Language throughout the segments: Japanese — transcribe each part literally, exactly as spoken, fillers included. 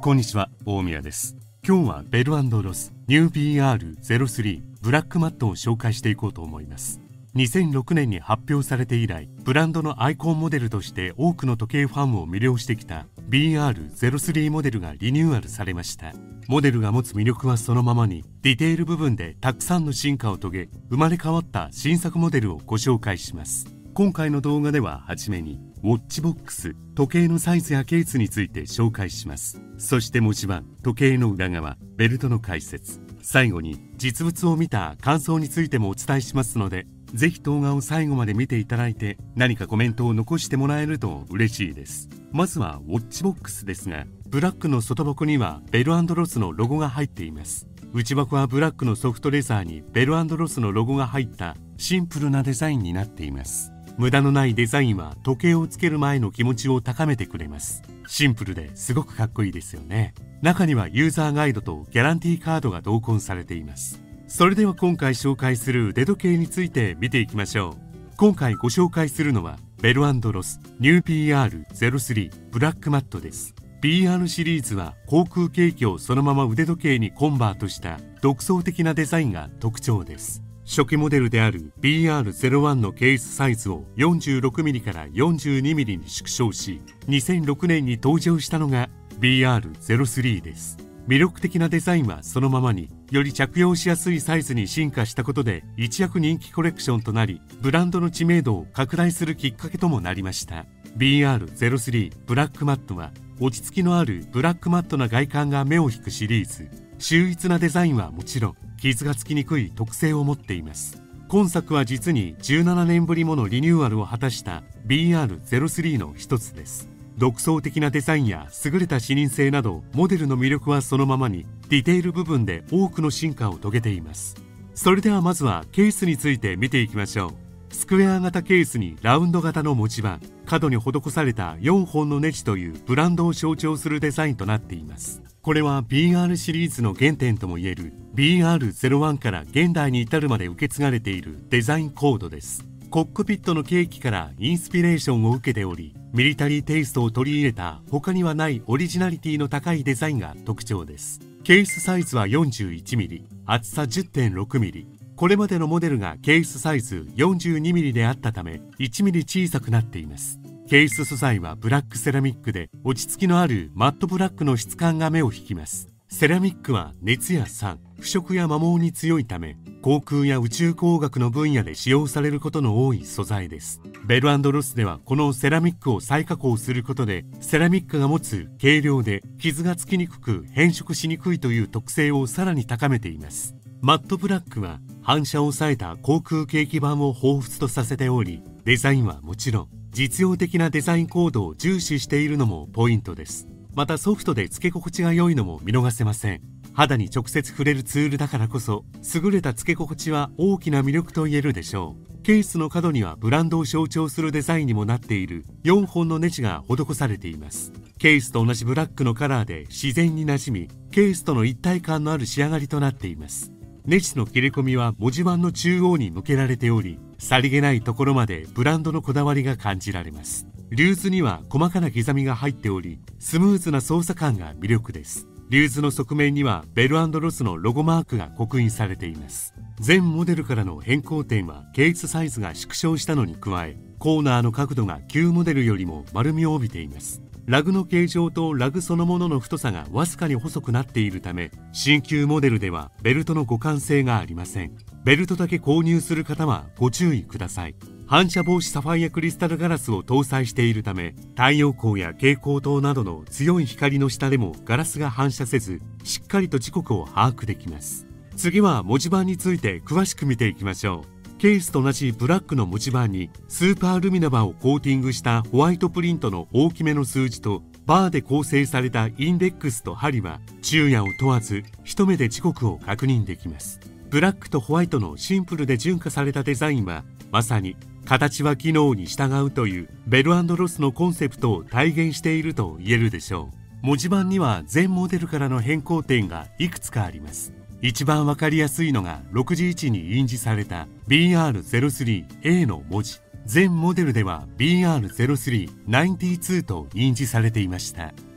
こんにちは、大宮です。今日はベル&ロスニュー ビーアールゼロスリー ブラックマットを紹介していこうと思います。にせんろくねんに発表されて以来、ブランドのアイコンモデルとして多くの時計ファンを魅了してきた ビーアールゼロスリー モデルがリニューアルされました。モデルが持つ魅力はそのままに、ディテール部分でたくさんの進化を遂げ、生まれ変わった新作モデルをご紹介します。今回の動画でははじめにウォッチボックス、時計のサイズやケースについて紹介します。そして文字盤、時計の裏側、ベルトの解説、最後に実物を見た感想についてもお伝えしますので、ぜひ動画を最後まで見ていただいて何かコメントを残してもらえると嬉しいです。まずはウォッチボックスですが、ブラックの外箱にはベル&ロスのロゴが入っています。内箱はブラックのソフトレザーにベル&ロスのロゴが入ったシンプルなデザインになっています。無駄のないデザインは時計をつける前の気持ちを高めてくれます。シンプルですごくかっこいいですよね。中にはユーザーガイドとギャランティーカードが同梱されています。それでは今回紹介する腕時計について見ていきましょう。今回ご紹介するのはベル&ロスニュー ビーアールゼロスリー ブラックマットです。 ビーアール シリーズは航空ケーキをそのまま腕時計にコンバートした独創的なデザインが特徴です。初期モデルである ビーアールゼロワン のケースサイズを よんじゅうろくミリ から よんじゅうにミリ に縮小し、にせんろくねんに登場したのが ビーアールゼロスリー です。魅力的なデザインはそのままに、より着用しやすいサイズに進化したことで一躍人気コレクションとなり、ブランドの知名度を拡大するきっかけともなりました。 ビーアールゼロスリー ブラックマットは落ち着きのあるブラックマットな外観が目を引くシリーズ。秀逸なデザインはもちろん、傷がつきにくい特性を持っています。今作は実にじゅうななねんぶりものリニューアルを果たした ビーアールゼロスリー の一つです。独創的なデザインや優れた視認性など、モデルの魅力はそのままに、ディテール部分で多くの進化を遂げています。それではまずはケースについて見ていきましょう。スクエア型ケースにラウンド型の文字盤、角に施されたよんほんのネジというブランドを象徴するデザインとなっています。これは ビーアール シリーズの原点ともいえる ビーアールゼロワン から現代に至るまで受け継がれているデザインコードです。コックピットのケーキからインスピレーションを受けており、ミリタリーテイストを取り入れた他にはないオリジナリティの高いデザインが特徴です。ケースサイズは よんじゅういちミリ、厚さ じゅってんろくミリ。これまでのモデルがケースサイズ よんじゅうにミリ であったためいちミリ小さくなっています。ケース素材はブラックセラミックで、落ち着きのあるマットブラックの質感が目を引きます。セラミックは熱や酸、腐食や摩耗に強いため、航空や宇宙工学の分野で使用されることの多い素材です。ベル&ロスではこのセラミックを再加工することで、セラミックが持つ軽量で傷がつきにくく変色しにくいという特性をさらに高めています。マットブラックは反射を抑えた航空ケーキ板を彷彿とさせており、デザインはもちろん実用的なデザインコードを重視しているのもポイントです。またソフトで付け心地が良いのも見逃せません。肌に直接触れるツールだからこそ、優れた付け心地は大きな魅力と言えるでしょう。ケースの角にはブランドを象徴するデザインにもなっているよんほんのネジが施されています。ケースと同じブラックのカラーで自然に馴染み、ケースとの一体感のある仕上がりとなっています。ネジの切れ込みは文字盤の中央に向けられており、さりげないところまでブランドのこだわりが感じられます。リューズには細かな刻みが入っており、スムーズな操作感が魅力です。リューズの側面にはベル&ロスのロゴマークが刻印されています。全モデルからの変更点はケースサイズが縮小したのに加え、コーナーの角度が旧モデルよりも丸みを帯びています。ラグの形状とラグそのものの太さがわずかに細くなっているため、新旧モデルではベルトの互換性がありません。ベルトだけ購入する方はご注意ください。反射防止サファイアクリスタルガラスを搭載しているため、太陽光や蛍光灯などの強い光の下でもガラスが反射せず、しっかりと時刻を把握できます。次は文字盤について詳しく見ていきましょう。ケースと同じブラックの文字盤にスーパールミナバーをコーティングしたホワイトプリントの大きめの数字と、バーで構成されたインデックスと針は昼夜を問わず一目で時刻を確認できます。ブラックとホワイトのシンプルで純化されたデザインは、まさに形は機能に従うというベル&ロスのコンセプトを体現していると言えるでしょう。文字盤には全モデルからの変更点がいくつかあります。一番わかりやすいのがろくじ位置に印字された ビーアールゼロスリーエー の文字。全モデルでは ビーアールゼロスリーナインティーツー と印字されていました。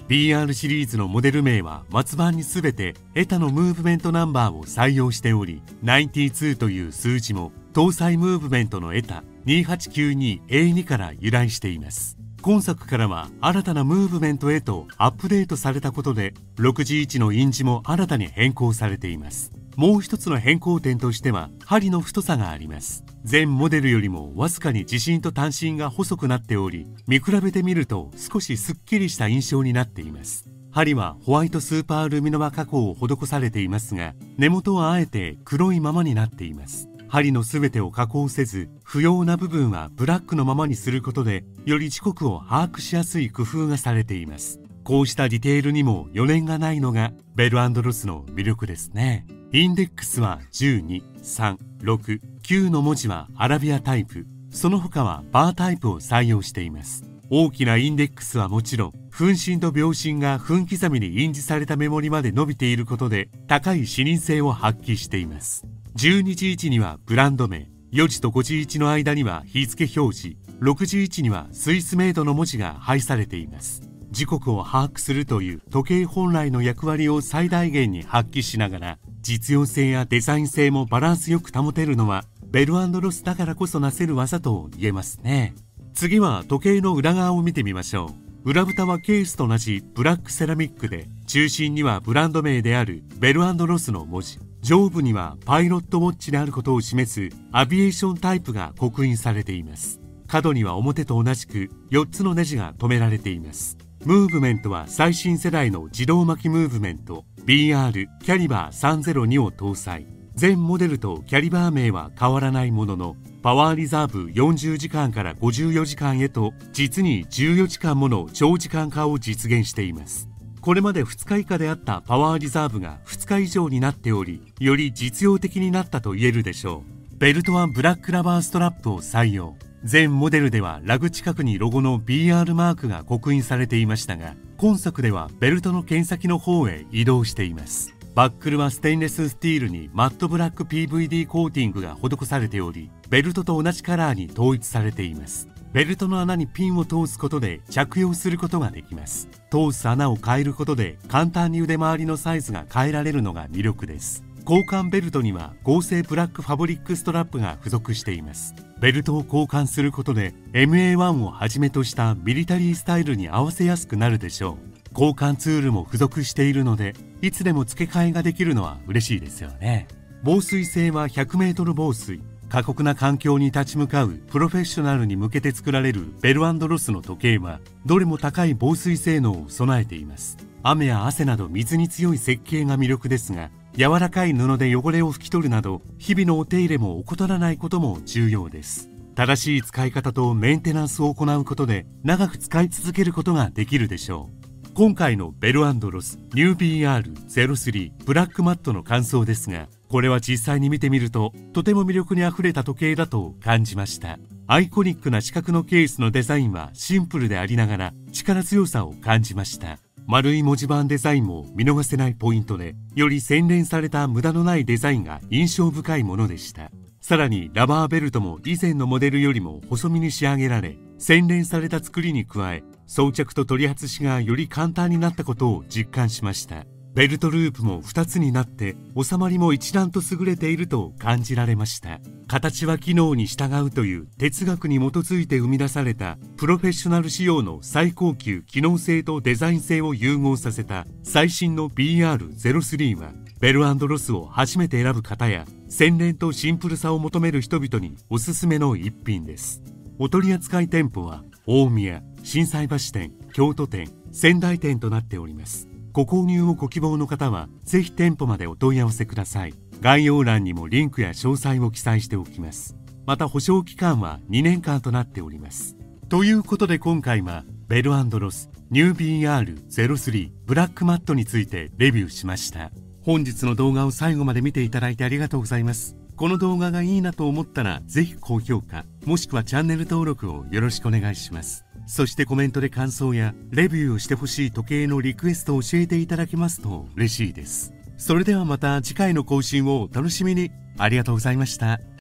ビーアール シリーズのモデル名は末版にすべてエタのムーブメントナンバーを採用しており、きゅうじゅうにという数字も搭載ムーブメントのエタ にはちきゅうにエーに から由来しています。今作からは新たなムーブメントへとアップデートされたことで、ろくじいちの印字も新たに変更されています。もう一つの変更点としては針の太さがあります。前モデルよりもわずかに自身と単身が細くなっており、見比べてみると少しすっきりした印象になっています。針はホワイトスーパールミノバ加工を施されていますが、根元はあえて黒いままになっています。針の全てを加工せず、不要な部分はブラックのままにすることで、より時刻を把握しやすい工夫がされています。こうしたディテールにも余念がないのがベル&ロスの魅力ですね。インデックスはじゅうに、さん、ろく、きゅうの文字はアラビアタイプ、その他はバータイプを採用しています。大きなインデックスはもちろん、分針と秒針が分刻みに印字されたメモリまで伸びていることで、高い視認性を発揮しています。じゅうにじいちにはブランド名、よじとごじいちの間には日付表示、ろくじいちにはスイスメイドの文字が配されています。時刻を把握するという時計本来の役割を最大限に発揮しながら、実用性やデザイン性もバランスよく保てるのはベル&ロスだからこそなせる技と言えますね。次は時計の裏側を見てみましょう。裏蓋はケースと同じブラックセラミックで、中心にはブランド名であるベル&ロスの文字、上部にはパイロットウォッチであることを示すアビエーションタイプが刻印されています。角には表と同じくよっつのネジが留められています。ムーブメントは最新世代の自動巻きムーブメント ビーアール キャリバーさんぜろにを搭載。全モデルとキャリバー名は変わらないものの、パワーリザーブよんじゅうじかんからごじゅうよじかんへと実にじゅうよじかんもの長時間化を実現しています。これまでふつか以下であったパワーリザーブがふつか以上になっており、より実用的になったと言えるでしょう。ベルトはブラックラバーストラップを採用。全モデルではラグ近くにロゴの ビーアール マークが刻印されていましたが、今作ではベルトの剣先の方へ移動しています。バックルはステンレススティールにマットブラック ピーブイディー コーティングが施されており、ベルトと同じカラーに統一されています。ベルトの穴にピンを通すことで着用することができます。通す穴を変えることで簡単に腕回りのサイズが変えられるのが魅力です。交換ベルトには合成ブラックファブリックストラップが付属しています。ベルトを交換することで エムエーワン をはじめとしたミリタリースタイルに合わせやすくなるでしょう。交換ツールも付属しているので、いつでも付け替えができるのは嬉しいですよね。防水性はひゃくメートル防水。過酷な環境に立ち向かうプロフェッショナルに向けて作られるベル&ロスの時計は、どれも高い防水性能を備えています。雨や汗など水に強い設計が魅力ですが、柔らかい布で汚れを拭き取るなど、日々のお手入れも怠らないことも重要です。正しい使い方とメンテナンスを行うことで、長く使い続けることができるでしょう。今回のベル&ロスニュー ビーアールゼロスリー ブラックマットの感想ですが、これは実際に見てみるととても魅力にあふれた時計だと感じました。アイコニックな四角のケースのデザインはシンプルでありながら力強さを感じました。丸い文字盤デザインも見逃せないポイントで、より洗練された無駄のないデザインが印象深いものでした。さらにラバーベルトも以前のモデルよりも細身に仕上げられ、洗練された作りに加え、装着と取り外しがより簡単になったことを実感しました。ベルトループもふたつになって収まりも一段と優れていると感じられました。形は機能に従うという哲学に基づいて生み出されたプロフェッショナル仕様の最高級機能性とデザイン性を融合させた最新の ビーアールゼロスリー は、ベル&ロスを初めて選ぶ方や洗練とシンプルさを求める人々におすすめの一品です。お取り扱い店舗は大宮、心斎橋店、京都店、仙台店となっております。ご購入をご希望の方はぜひ店舗までお問い合わせください。概要欄にもリンクや詳細を記載しておきます。また保証期間はにねんかんとなっております。ということで今回はベル&ロスニュー ビーアールゼロスリー ブラックマットについてレビューしました。本日の動画を最後まで見ていただいてありがとうございます。この動画がいいなと思ったらぜひ高評価、もしくはチャンネル登録をよろしくお願いします。そしてコメントで感想やレビューをしてほしい時計のリクエストを教えていただけますと嬉しいです。それではまた次回の更新をお楽しみに。ありがとうございました。